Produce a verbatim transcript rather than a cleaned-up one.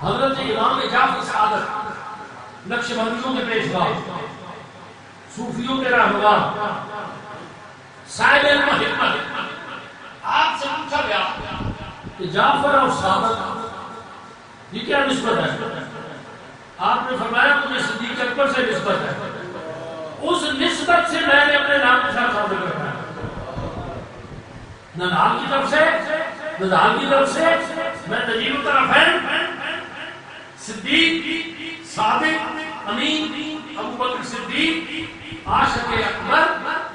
हजरत इमाम जाफर सादक नक्शबंदियों के पेशवा, सूफियों के रहनुमा, साहिब हिम्मत, आपसे पूछा गया कि जाफर और सादक ये क्या निस्बत है? आपने फरमाया मुझे सिद्दीक अकबर से निस्बत है। उस निस्बत से मैंने अपने नाम के साथ शामिल रखा है, न नाम की तरफ से न नाम की तरफ से। मैं नजीब तरफ़ैन, सिद्दीक, सादिक, अमीन, अबू बकर सिद्दीक, आशिक़ अकबर